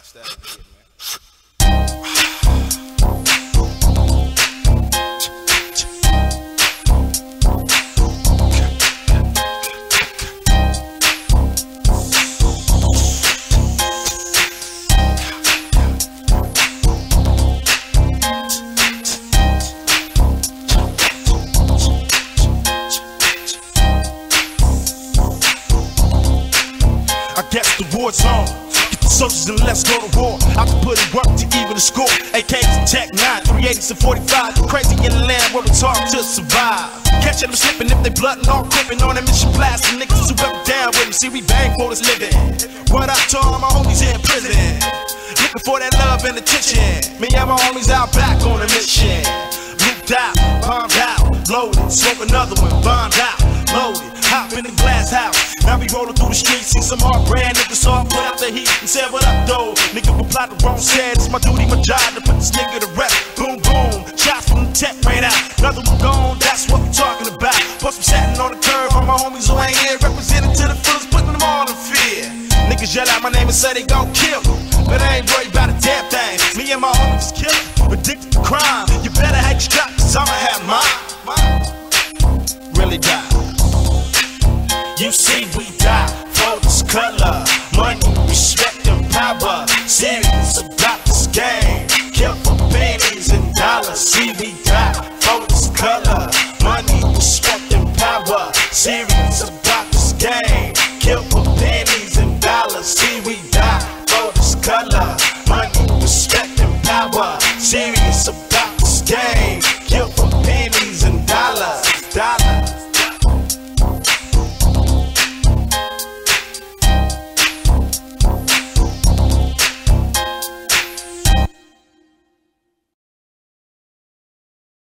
style did, man. I guess the war's on. Get the soldiers and let's go to war. I can put in work to even the score. AKs and Tech 9, 380s and 45. You crazy in the land where it's hard to survive. Catching them slipping if they blood and all crippin' on a mission blasting niggas who ever down with them. See, we bang for this living. What I told all my homies in prison. Looking for that love and attention. Me and my homies out back on a mission. Looped out, bombed out, loaded. Smoke another one, bombed out, loaded. Hop in the glass house. Now we rollin' through the streets, see some hard brand niggas all put out the heat and said what up though. Nigga who plot the wrong said it's my duty, my job to put this nigga to rest. Boom boom, shots from the tech right out. Another one gone, that's what we talking about. Plus I'm sitting on the curb on my homies who ain't here, representing to the fullest, putting them all in fear. Niggas yell out my name and say they gon' kill me, but I ain't worried about a damn thing. Me and my homies killin', addicted to crime. You better have your strap, cause I'ma have mine. Really die. You see we die for this color.